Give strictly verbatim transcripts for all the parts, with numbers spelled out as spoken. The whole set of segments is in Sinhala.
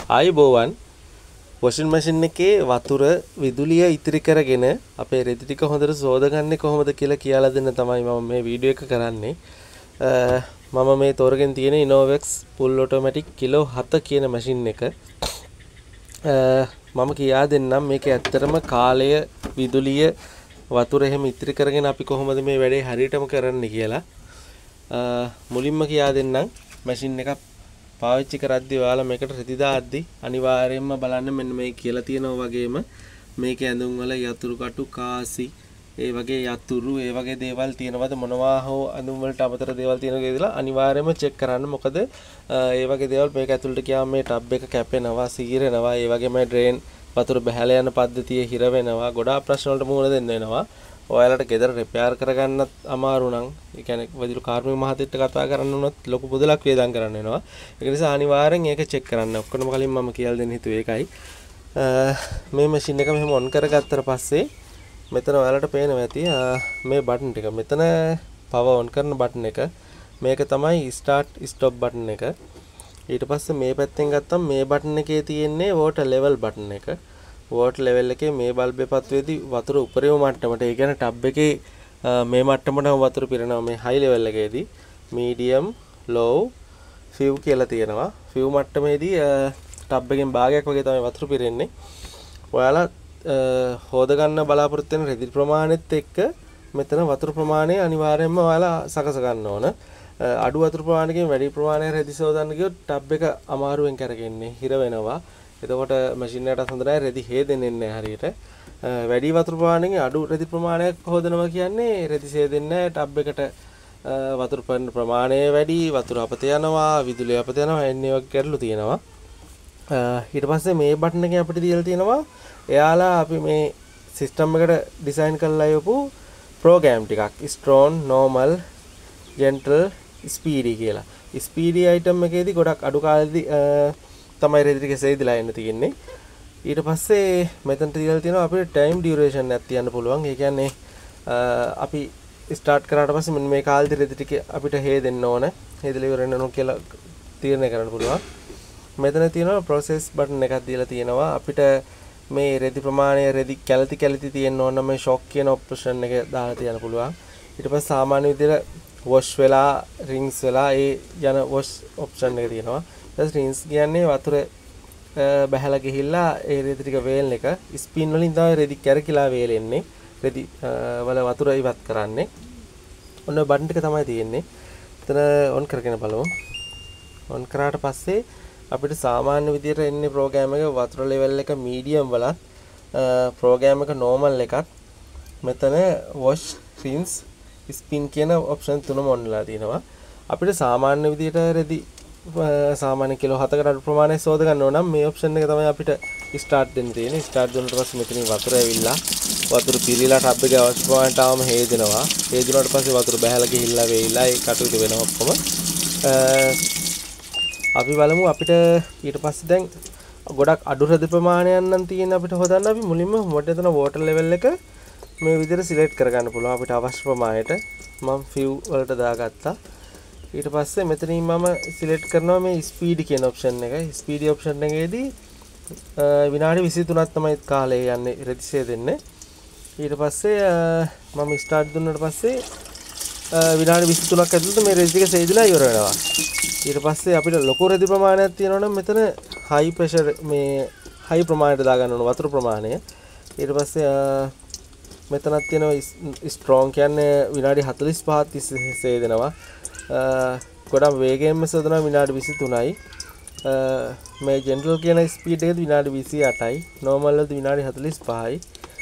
ආයුබෝවන් වොෂින් මැෂින් එකේ වතුර විදුලිය ඉතිරි කරගෙන අපේ රෙදි ටික හොඳට සෝදගන්නේ කොහොමද කියලා කියලා දෙන්න තමයි මම මේ වීඩියෝ එක කරන්නේ. මම මේ තෝරගෙන තියෙන Innovex full automatic කිලෝ හත කියන මැෂින් එක. මම කියා දෙන්නම් මේක ඇත්තටම කාලය විදුලිය වතුර එහෙම ඉතිරි කරගෙන අපි කොහොමද මේ වැඩේ හරියටම කරන්නේ කියලා. මුලින්ම කියා දෙන්නම් මැෂින් එක පාවිච්චි කරද්දී ඔයාලා මේකට රෙදි දාද්දී අනිවාර්යයෙන්ම බලන්න මෙන්න මේ කියලා තියෙනවා වගේම මේකේ ඇඳුම් වල යතුරු කටු කාසි ඒ වගේ යතුරු ඒ වගේ දේවල් තියෙනවද මොනවා හෝ ඇඳුම් වලට අමතර දේවල් තියෙනවද කියලා අනිවාර්යයෙන්ම චෙක් කරන්න. මොකද ඒ වගේ දේවල් මේක ඇතුළට ගියාම මේ ටබ් එක කැපෙනවා, සීරෙනවා, ඒ වගේම ඩ්‍රේන් වතුර බහැලා යන පද්ධතිය හිර වෙනවා. ගොඩාක් ප්‍රශ්න වලට මුහුණ දෙන්න වෙනවා. ඔයාලට ගෙදර රිපෙයාර් කරගන්නත් අමාරු නම් ඒ කියන්නේ වදිරු කාර්මික මහත්තයෙක්ට කතා කරන්න උනොත් ලොකු මුදලක් වේදම් කරන්න වෙනවා. ඒක නිසා අනිවාර්යෙන් ඒක චෙක් කරන්න. ඔක්කොම කලින් මම කියලා දෙන්න හිතුවේ ඒකයි. මේ මැෂින් එක මෙහෙම ඔන් කරගත්තට පස්සේ මෙතන ඔයාලට පේනවා ඇති මේ බටන් ටික. මෙතන පවර් ඔන් කරන බටන් එක. මේක තමයි ස්ටාර්ට් ස්ටොප් බටන් එක. ඊට පස්සේ මේ පැත්තෙන් ගත්තම මේ බටන් එකේ තියෙන්නේ වෝටර් ලෙවල් බටන් එක. වෝටර් ලෙවල් එකේ මේ බල්බ් එක පත්වේදී වතුර උපරිම මට්ටමට ඒ කියන්නේ ටබ් එකේ මේ මට්ටමටම වතුර පිරෙනවා. මේ හයි ලෙවල් එකේදී මීඩියම් ලෝව් ෆිව් කියලා තියෙනවා. ෆිව් මට්ටමේදී ටබ් එකෙන් භාගයක් වගේ තමයි වතුර පිරෙන්නේ. ඔයාලා හොද ගන්න බලාපොරොත්තු වෙන රෙදි ප්‍රමාණෙත් එක්ක මෙතන වතුර ප්‍රමාණය අනිවාර්යයෙන්ම ඔයාලා සකස ගන්න ඕන. අඩු වතුර ප්‍රමාණයකින් වැඩි ප්‍රමාණයක් රෙදි සෝදන්න ගියොත් ටබ් එක අමාරුවෙන් කරගෙන්නේ හිර වෙනවා. එතකොට මැෂින් එකටත් හොඳ නැහැ රෙදි හේදෙන්නේ නැහැ හරියට. වැඩි වතුර ප්‍රමාණයකින් අඩු රෙදි ප්‍රමාණයක් හොදනවා කියන්නේ රෙදි හේදෙන්නේ නැහැ. ටබ් එකට වතුර පරන ප්‍රමාණය වැඩි, වතුර අපත යනවා, විදුලිය අපත යනවා, එන්නේ වගේ කරලු තියෙනවා. ඊට පස්සේ මේ බටන් එකෙන් අපිට දීලා තියෙනවා එයාලා අපි මේ සිස්ටම් එකට ඩිසයින් කරලා යපු ප්‍රෝග්‍රෑම් ටිකක්. ස්ට්‍රෝන්, නෝමල්, ජෙන්ටල්, ස්පීඩි කියලා. ස්පීඩි අයිටම් එකේදී ගොඩක් අඩු කාලෙදී තමයි රෙදි ටික සෙයිදලා එන්න තියෙන්නේ. ඊට පස්සේ මෙතනට දීලා තියෙනවා අපිට ටයිම් ඩියුරේෂන් එකක් තියන්න පුළුවන්. ඒ කියන්නේ අපි ස්ටාර්ට් කරාට පස්සේ මෙන්න මේ කාලෙදි රෙදි ටික අපිට හේදෙන්න ඕන. හේදලා ඉවර වෙන්න ඕන කියලා තීරණය කරන්න පුළුවන්. මෙතන තියෙනවා ප්‍රොසෙස් බටන් එකක් දීලා තියෙනවා. අපිට මේ රෙදි ප්‍රමාණය රෙදි කැලති කැලති තියෙන්න ඕන නම් මේ ෂොක් කියන ඔප්ෂන් එක දාලා තියන්න පුළුවන්. ඊට පස්සේ සාමාන්‍ය විදිහට වොෂ් වෙලා රින්ස් වෙලා ඒ යන වොෂ් ඔප්ෂන් එක තියෙනවා. රින්ස් කියන්නේ වතුර බහැලා ගිහිල්ලා ඒ රෙදි ටික වේලන එක. ස්පින් වලින් තමයි රෙදි කැරකිලා වේලෙන්නේ. රෙදි වල වතුර ඉවත් කරන්නේ. ඔන්න බටන් ටික තමයි තියෙන්නේ. එතන ඔන් කරගෙන බලමු. ඔන් කරාට පස්සේ අපිට සාමාන්‍ය විදියට එන්නේ ප්‍රෝග්‍රෑම් එක වතුර ලෙවල් එක මීඩියම් වලත් ප්‍රෝග්‍රෑම් එක නෝමල් එකත් මෙතන වොෂ් රින්ස් ස්පින් කියන ඔප්ෂන් තුනම ඔන් වෙලා තියෙනවා. අපිට සාමාන්‍ය විදියට රෙදි සාමාන්‍ය කිලෝ හතකට අඩු ප්‍රමාණයක් සෝද ගන්න ඕන නම් මේ ඔප්ෂන් එක තමයි අපිට ස්ටාර්ට් දෙන්න තියෙන්නේ. ස්ටාර්ට් දුන්නාට පස්සේ මෙතනින් වතුර ඇවිල්ලා වතුර පිරීලා ටබ් එකේ අවශ්‍ය ප්‍රමාණයට ආවම හේදෙනවා. හේදුනාට පස්සේ වතුර බහැලා ගිහිල්ලා වෙයිලා ඒ කටයුතු වෙනවා ඔක්කොම. අපි බලමු අපිට ඊට පස්සේ දැන් ගොඩක් අඩු රෙදි ප්‍රමාණයක් නම් තියෙන අපිට හොදන්න අපි මුලින්ම මොකද එතන වෝටර් ලෙවල් එක මේ විදිහට සිලෙක්ට් කරගන්න පුළුවන් අපිට අවශ්‍ය ප්‍රමාණයට. මම ෆිව් වලට දාගත්තා. ඊට පස්සේ මෙතනින් මම සිලෙක්ට් කරනවා මේ ස්පීඩ් කියන ඔප්ෂන් එක. ස්පීඩ් ඔප්ෂන් එකේදී විනාඩි විසි තුනක් තමයි කාලය යන්නේ රෙදි දෙන්නේ. ඊට පස්සේ මම ස්ටාර්ට් දුන්නාට පස්සේ විනාඩි විසි තුනක් ඇතුළත මේ රෙදි ටික සෙයිදලා ඉවර වෙනවා. ඊට පස්සේ අපිට ලොකු රෙදි ප්‍රමාණයක් තියෙනවා නම් මෙතන හයි ප්‍රෙෂර් මේ හයි ප්‍රමාණයට දාගන්න ඕන වතුර ප්‍රමාණය. ඊට පස්සේ මෙතනක් තියෙනවා ස්ට්‍රෝං කියන්නේ විනාඩි හතළිස් පහක් තිස්සේ සේදෙනවා. ගොඩක් වේගයෙන්ම සෝදනවා විනාඩි විසි තුනයි. මේ ජෙනරල් කියන ස්පීඩ් එකේදී විනාඩි විසි අටයි. නෝමල් වලදී විනාඩි හතළිස් පහයි.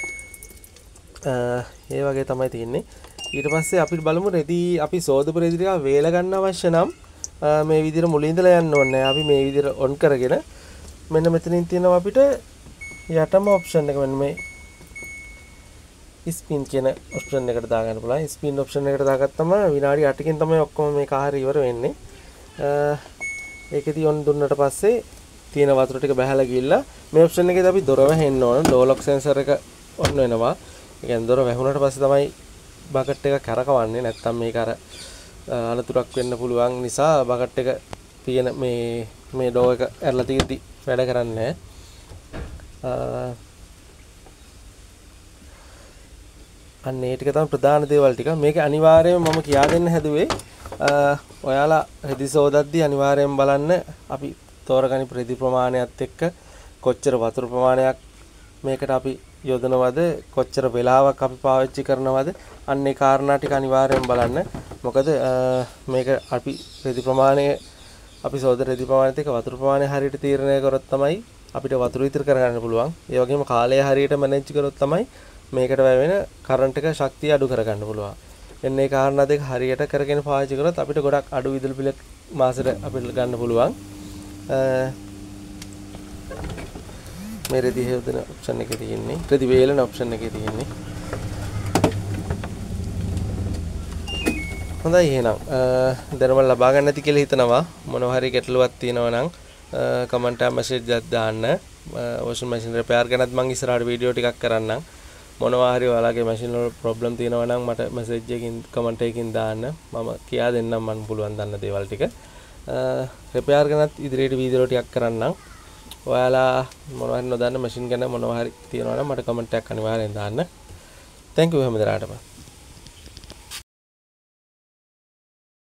ඒ වගේ තමයි තියෙන්නේ. ඊට පස්සේ අපි බලමු රෙදි අපි සෝදපු රෙදි ටික වේල ගන්න අවශ්‍ය නම් මේ විදිහට මුලින් ඉඳලා යන්න ඕනේ. අපි මේ විදිහට ඔන් කරගෙන මෙන්න මෙතනින් තියෙනවා අපිට යටම ඔප්ෂන් එක මෙන්න මේ ස්පින් කියන ඔප්ෂන් එකට දාගන්න පුළුවන්. ස්පින් ඔප්ෂන් එකට දාගත්තම විනාඩි අටකින් තමයි ඔක්කොම මේ කාර්ය ඉවර වෙන්නේ. ඒකෙදී ඔන් දුන්නට පස්සේ තියෙන වතුර ටික බහැලා ගිහිල්ලා මේ ඔප්ෂන් එකේදී අපි දොර වහෙන්න ඕන. ඩෝ ලොක් සෙන්සර් එක ඔන් වෙනවා. ඒ කියන්නේ දොර වැහුණාට පස්සේ තමයි බකට් එක කරකවන්නේ. නැත්තම් මේක අර අනතුරක් වෙන්න පුළුවන් නිසා බකට් එක තියෙන මේ මේ ඩෝ එක ඇරලා තියෙද්දි වැඩ කරන්නේ නැහැ. අන්න ඒ ටික තමයි ප්‍රධාන දේවල් ටික. මේක අනිවාර්යයෙන්ම මම කියා දෙන්න හැදුවේ ඔයාලා රෙදි සෝදද්දී අනිවාර්යයෙන් බලන්න අපි තෝරගනි ප්‍රති ප්‍රමාණයත් එක්ක කොච්චර වතුර ප්‍රමාණයක් මේකට අපි යොදනවද කොච්චර වෙලාවක් අපි පාවිච්චි කරනවද අන්න ඒ කාරණා ටික අනිවාර්යයෙන් බලන්න. මොකද මේක අපි රෙදි ප්‍රමාණය අපි සෝද රෙදි ප්‍රමාණයත් එක්ක වතුර ප්‍රමාණය හරියට තීරණය කරොත් තමයි අපිට වතුර ඉතිරි කරගන්න පුළුවන්. ඒ වගේම කාලය හරියට මැනේජ් කරොත් තමයි මේකට වැය වෙන කරන්ට් එක ශක්තිය අඩු කරගන්න පුළුවන්. එන්න ඒ කාරණා දෙක හරියට කරගෙන පාවිච්චි කරොත් අපිට ගොඩක් අඩු විදුලි බිල මාසෙට අපිට ගන්න පුළුවන්. මේ රෙදි හේවදන ඔප්ෂන් එකේ තියෙන්නේ රෙදි වේලන ඔප්ෂන් එකේ තියෙන්නේ. හොඳයි එහෙනම් දැන් මම ලබා ගන්න නැති කියලා හිතනවා. මොනවා හරි ගැටලුවක් තියෙනවා නම් කමෙන්ට් එක මැසේජ් එකක් දාන්න. වොෂින් මැෂින් රිපෙයාර් ගැනත් මම ඉස්සරහට වීඩියෝ ටිකක් කරන්නම්. මොනවා හරි ඔයාලගේ මැෂින් වල ප්‍රොබ්ලම් තියෙනවා නම් මට මැසේජ් එකකින් කමෙන්ට් එකකින් දාන්න. මම කියා දෙන්නම් මම පුළුවන් දන්න දේවල් ටික. රිපෙයාර් ගැනත් ඉදිරියට වීඩියෝ ටිකක් කරන්නම්. ඔයාලා මොනවා හරි නොදන්න මැෂින් ගැන මොනවා හරි තියෙනවා නම් මට කමෙන්ට් එකක් අනිවාර්යෙන් දාන්න. Thank you හැමදාටම.